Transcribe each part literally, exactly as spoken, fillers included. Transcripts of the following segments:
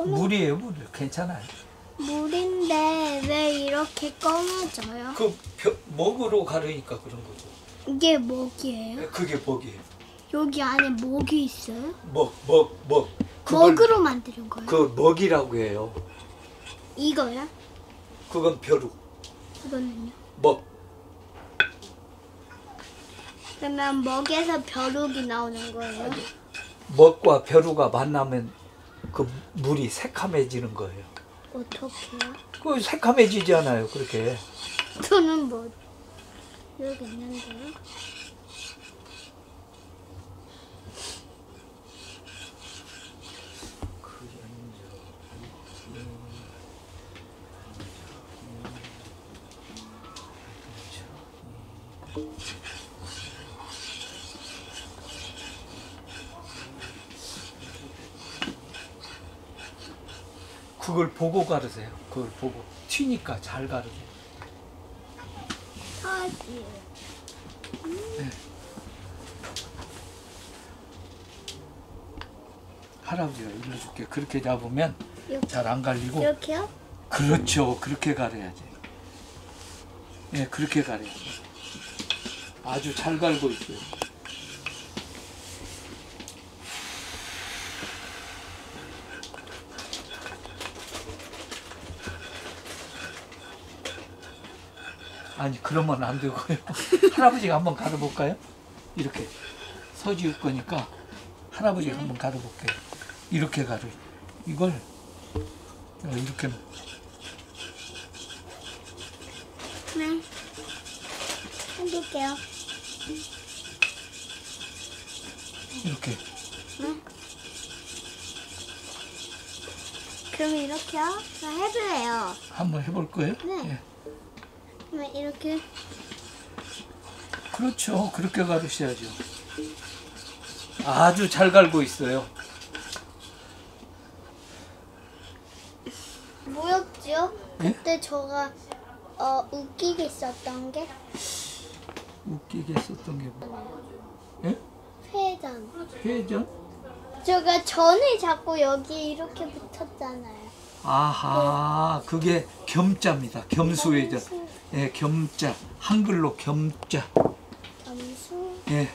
물이에요, 물. 괜찮아요. 물인데 왜 이렇게 검어져요? 그 벼, 먹으로 가르니까 그런 거죠. 이게 먹이에요? 그게 먹이에요. 여기 안에 먹이 있어요? 먹, 먹, 먹. 그걸 먹으로 만드는 거예요? 그 먹이라고 해요. 이거요? 그건 벼룩. 이거는요? 먹. 그러면 먹에서 벼룩이 나오는 거예요? 먹과 벼룩가 만나면 그 물이 새카매지는 거예요. 어떻게요? 그 새카매지잖아요, 그렇게. 저는 뭐 여기 있는데요? 그걸 보고 가르세요. 그걸 보고. 튀니까 잘 가르세요. 터지. 네. 할아버지가 일러줄게. 그렇게 잡으면 잘 안 갈리고. 이렇게요? 그렇죠. 그렇게 가려야지. 예, 네, 그렇게 가려야지. 아주 잘 갈고 있어요. 아니, 그러면 안 되고요. 할아버지가 한번 가르볼까요? 이렇게 서지을 거니까 할아버지가 네. 한번 가르볼게요. 이렇게 가르. 이걸 이렇게. 네. 해볼게요. 이렇게. 네. 그럼 이렇게요? 저 해볼래요. 한번 해볼 거예요? 네. 예. 그러면 이렇게. 그렇죠. 그렇게 가르셔야죠. 아주 잘 갈고 있어요. 뭐였죠? 예? 그때 저가 어, 웃기게 썼던 게? 웃기게 썼던 게 뭐? 예? 회전. 회전? 제가 전을 자꾸 여기 이렇게 붙였잖아요. 아하, 그게 겸자입니다. 겸수회전. 겸수. 예, 겸자. 한글로 겸자. 겸수. 예.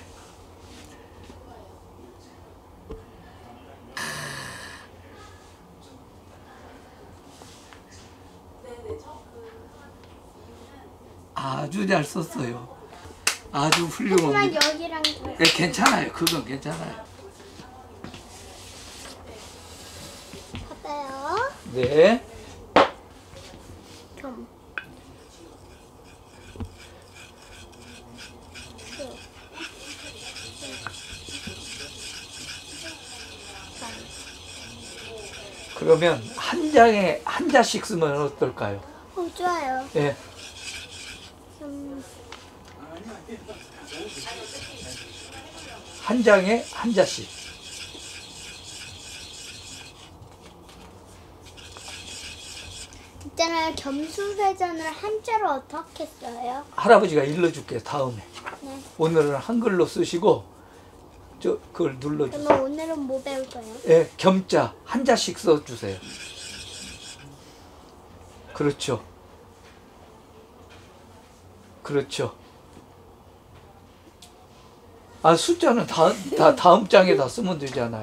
아주 잘 썼어요. 아주 하지만 훌륭합니다. 여기랑 예, 괜찮아요. 그건 괜찮아요. 받아요. 네. 겸. 그러면 한 장에 한 자씩 쓰면 어떨까요? 어, 좋아요. 예. 음, 한 장에 한 자씩. 있잖아요. 겸수회전을 한자로 어떻게 써요? 할아버지가 일러줄게요. 다음에. 네. 오늘은 한글로 쓰시고 저 그걸 눌러주세요. 그러면 오늘은 뭐 배울 거예요? 예, 겸자 한 자씩 써주세요. 그렇죠. 그렇죠. 아, 숫자는 다, 다 다음 장에다 쓰면 되잖아요.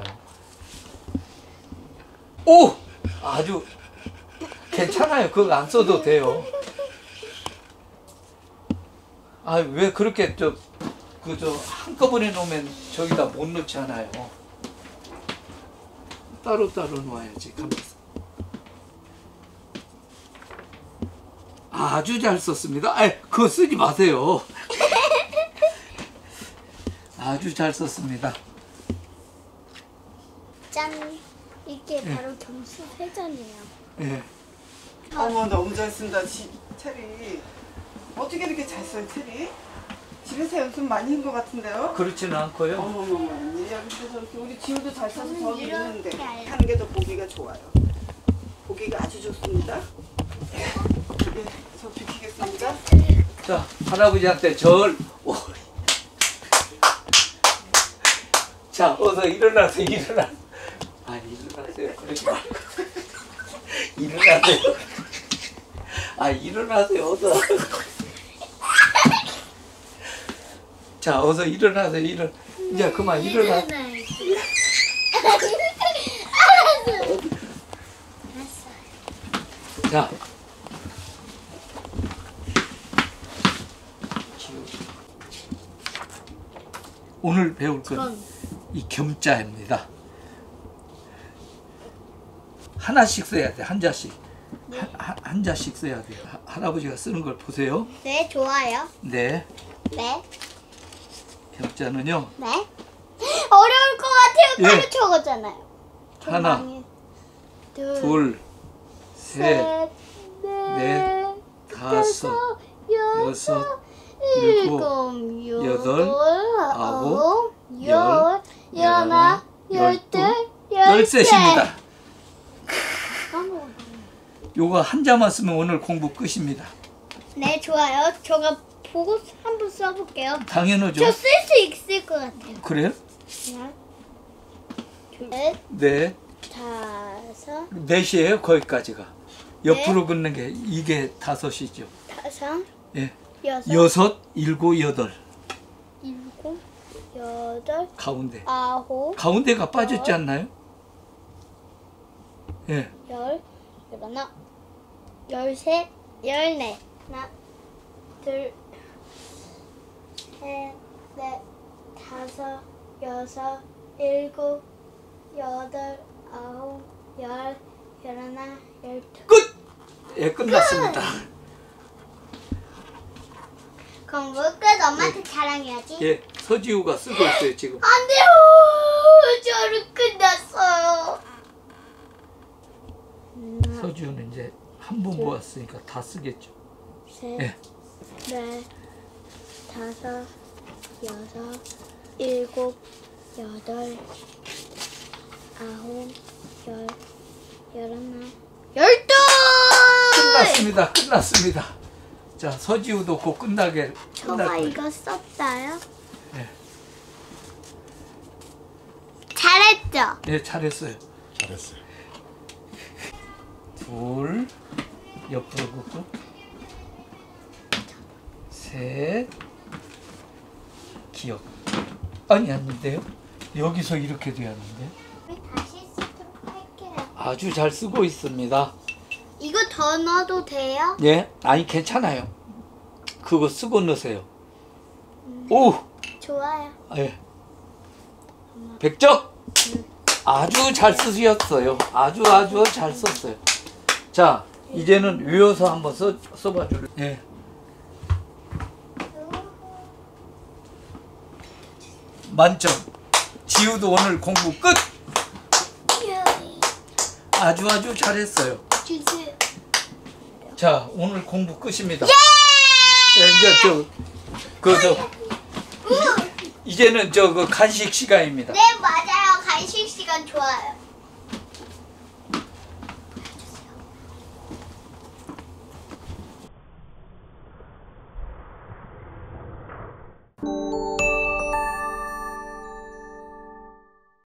오! 아주 괜찮아요. 그거 안 써도 돼요. 아, 왜 그렇게 저 그 저 한꺼번에 놓으면 저기다 못 넣잖아요. 따로 따로 놓아야지. 가만있어. 아주 잘 썼습니다. 아, 그거 쓰지 마세요. 아주 잘 썼습니다. 짠. 이게 바로 겸수회전이에요. 예. 어머, 너무 잘 쓴다, 지, 체리. 어떻게 이렇게 잘 써요, 체리? 집에서 연습 많이 한 것 같은데요? 그렇지는 않고요. 어머머머, 여기서 저렇게 우리 지우도 잘 써서 저는 저기 이렇게 있는데 알아요. 하는 게 더 보기가 좋아요. 보기가 아주 좋습니다. 예, 저 비키겠습니다. 자, 할아버지한테 절. 오. 자, 어서 일어나서 일어나. 아, 일어나세요. 그러지 말고. 일어나세요. 아, 일어나세요, 어서. 자, 어서 일어나세요, 일어. 이제 그만 일어나. 자. 오늘 배울 건 이 겸자입니다. 하나씩 써야 돼, 한 자씩. 네. 한, 한, 한 자씩 써야 돼. 하, 할아버지가 쓰는 걸 보세요. 네, 좋아요. 네. 네. 겸자는요. 네. 어려울 것 같아요. 예. 빨리 적었잖아요. 하나, 둘, 둘, 셋, 셋, 넷, 넷, 다섯, 여섯, 여섯, 일곱, 일곱, 여덟, 아홉, 아홉, 열, 열, 열하나, 열둘, 열둘, 열셋입니다. 어머. 요거 한 자만 쓰면 오늘 공부 끝입니다. 네, 좋아요. 제가 보고 한번 써볼게요. 당연하죠. 저 쓸 수 있을 것 같아요. 그래요? 하나, 둘, 셋, 네. 다섯, 넷이에요, 거기까지가. 옆으로 긋는 게 이게 다섯이죠. 다섯, 예. 여섯, 여섯, 일곱, 여덟. 일곱, 여덟, 가운데. 아홉, 가운데가 빠졌지 않나요? 예. 열, 열하나, 열셋, 열넷. 하나, 둘, 셋, 넷, 다섯, 여섯, 일곱, 여덟, 아홉, 열, 열하나, 열둘. 끝! 예, 끝났습니다. 그럼 뭐 끝? 엄마한테 자랑해야지. 예, 서지우가 쓰고 있어요, 지금. 안 돼요. 저를 끝났어요. 하나, 서지우는 이제 한 번 모았으니까 다 쓰겠죠. 셋, 예. 넷, 다섯, 여섯, 일곱, 여덟, 아홉, 열, 열하나, 열둘! 끝났습니다. 끝났습니다. 자, 서지우도 곧 끝나게 끝날 저가 거예요. 이거 썼어요? 예. 잘했죠? 예, 잘했어요. 잘했어요. 둘, 옆으로 긋고, 셋, 기억. 아니, 아닌데요? 여기서 이렇게 돼야 하는데. 다시 쓰도록 할게요. 아주 잘 쓰고 있습니다. 이거 더 넣어도 돼요? 예, 아니, 괜찮아요. 그거 쓰고 넣으세요. 오! 좋아요. 예. 백 점! 아주 잘 쓰셨어요. 아주 아주 잘 썼어요. 자, 이제는 외워서 한번 써, 써봐 줄래요? 예. 만점. 지우도 오늘 공부 끝! 아주 아주 잘했어요. 주세요. 자, 오늘 공부 끝입니다. 예, 이제 저, 그, 저, 이, 이제는 저, 그 간식 시간입니다. 네, 맞아요. 간식 시간 좋아요.